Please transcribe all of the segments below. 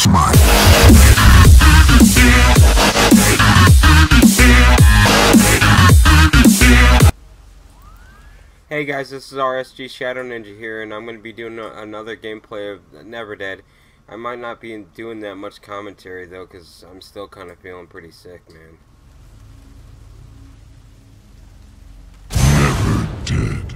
mine. Hey guys, this is RSG shadowninja here, and I'm going to be doing another gameplay of Never Dead. I might not be doing that much commentary though, because I'm still kind of feeling pretty sick, man. Never Dead.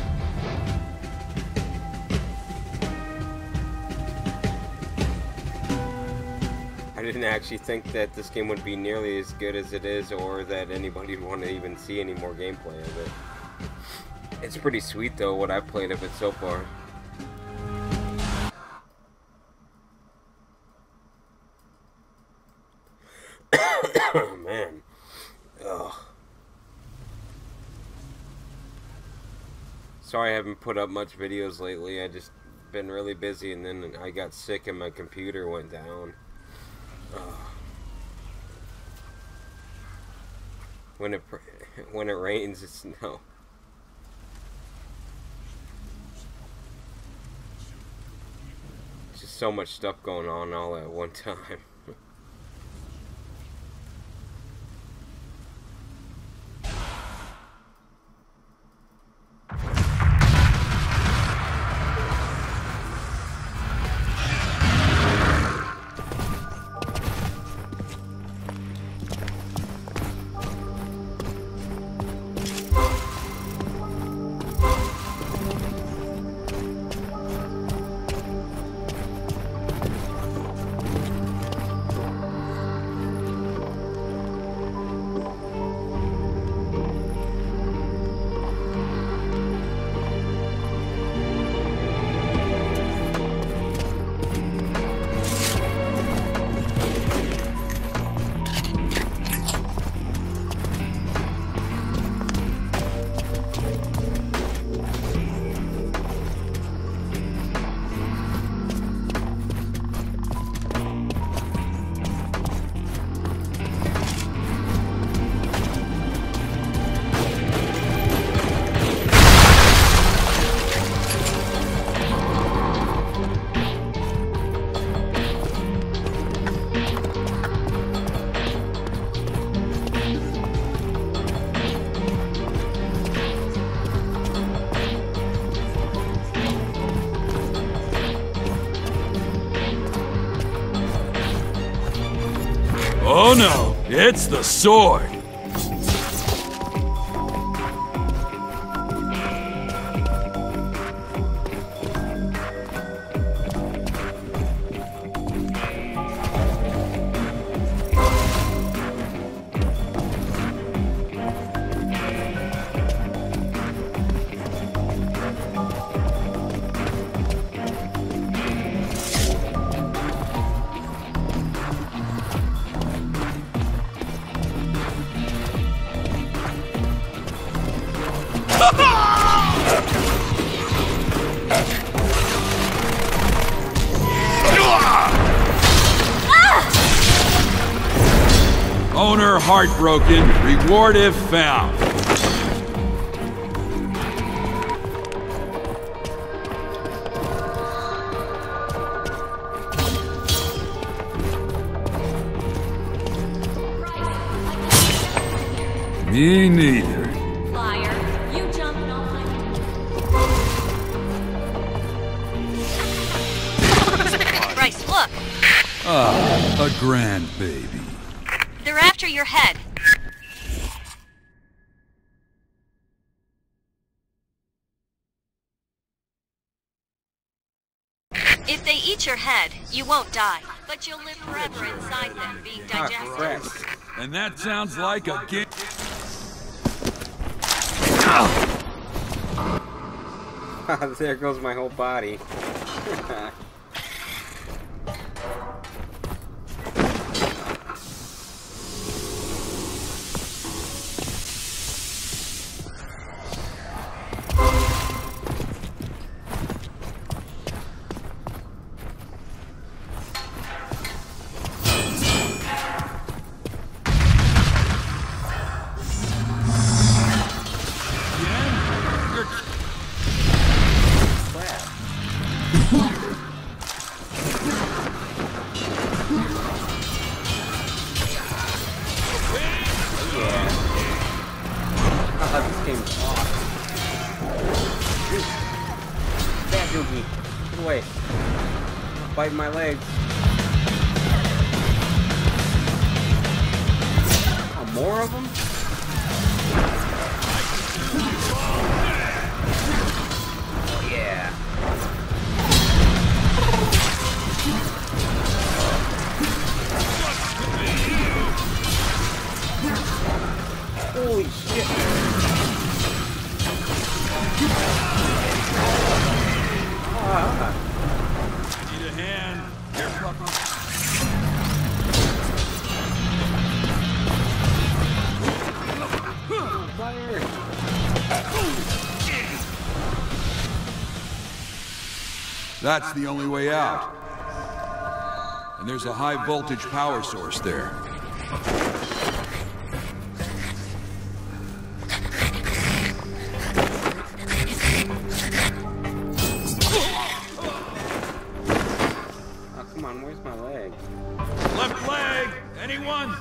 I didn't actually think that this game would be nearly as good as it is, or that anybody would want to even see any more gameplay of it. It's pretty sweet though, what I've played of it so far. Oh man. Ugh. Sorry I haven't put up much videos lately. I just been really busy, and then I got sick and my computer went down. Ugh. When it rains, it's snow. Just so much stuff going on all at one time. Oh no, it's the sword! Owner heartbroken, reward if found. Me neither. Liar, you jumping on my... Bryce, look! Ah, a grand baby. They're after your head. If they eat your head, you won't die, but you'll live forever inside them, being digested. And that sounds like a game. There goes my whole body. the way. Bite my legs. Oh, more of them? Oh, yeah. Holy shit. Need a hand. Here, puppy. Fire. That's the only way out. And there's a high voltage power source there. Oh, come on, where's my leg? Left leg! Anyone?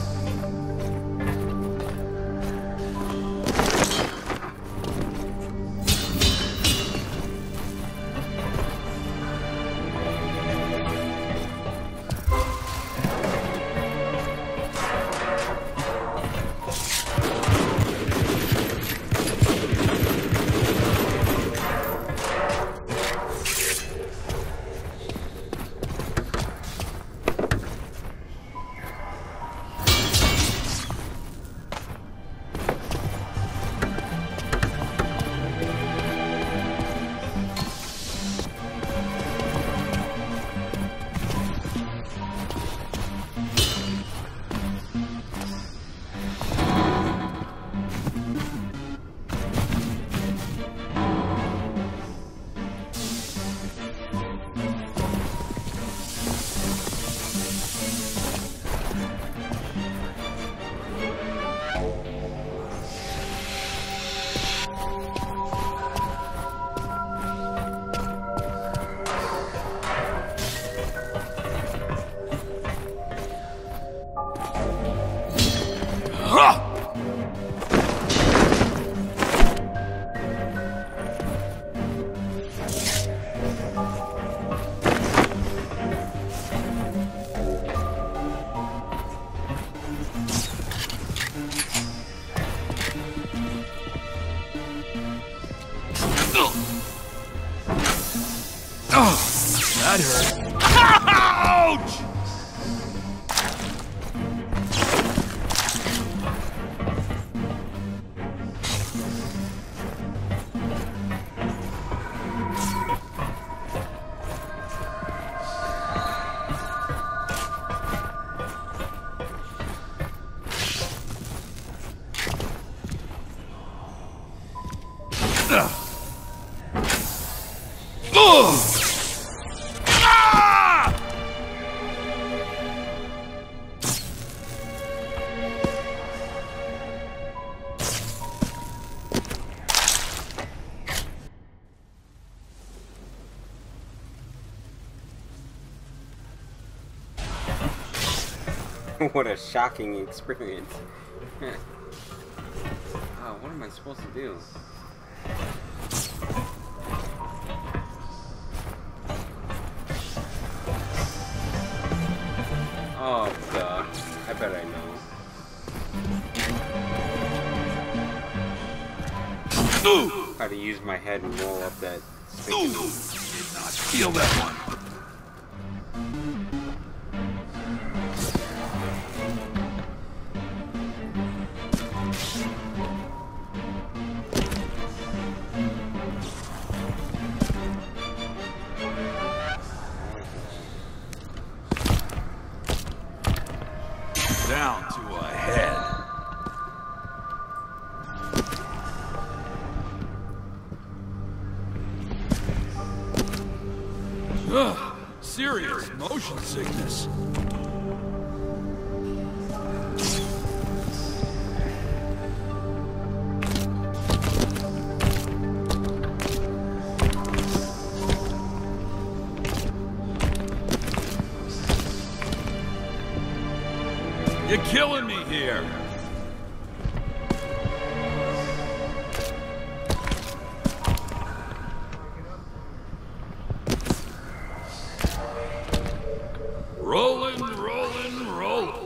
That hurt. Ouch! What a shocking experience. Oh, what am I supposed to do? Oh, duh. I bet I know. How to use my head and roll up that sticky. Did not feel that one. Down to a head. Ugh, serious motion sickness. You're killing me here. Rolling, rolling, rolling.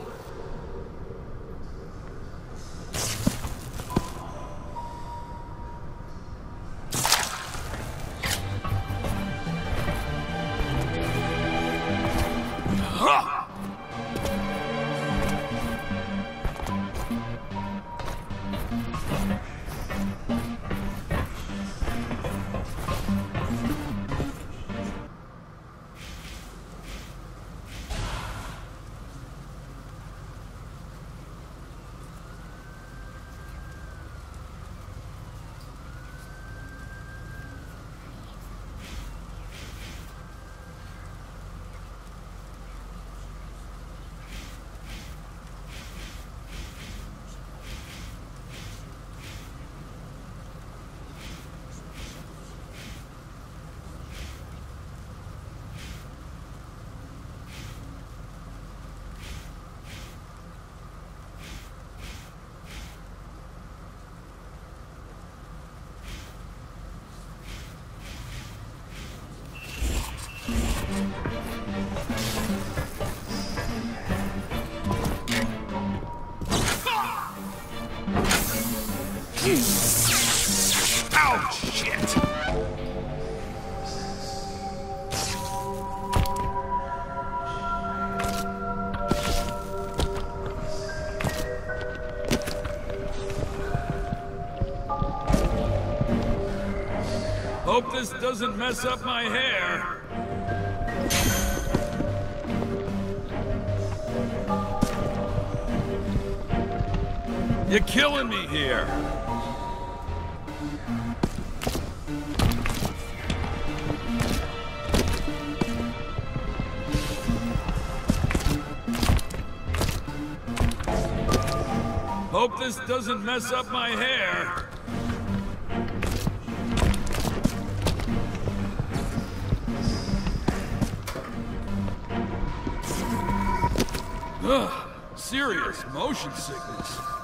Ouch, shit! Hope this doesn't mess up my hair. You're killing me here. Hope this doesn't mess up my hair. Ugh, serious motion sickness.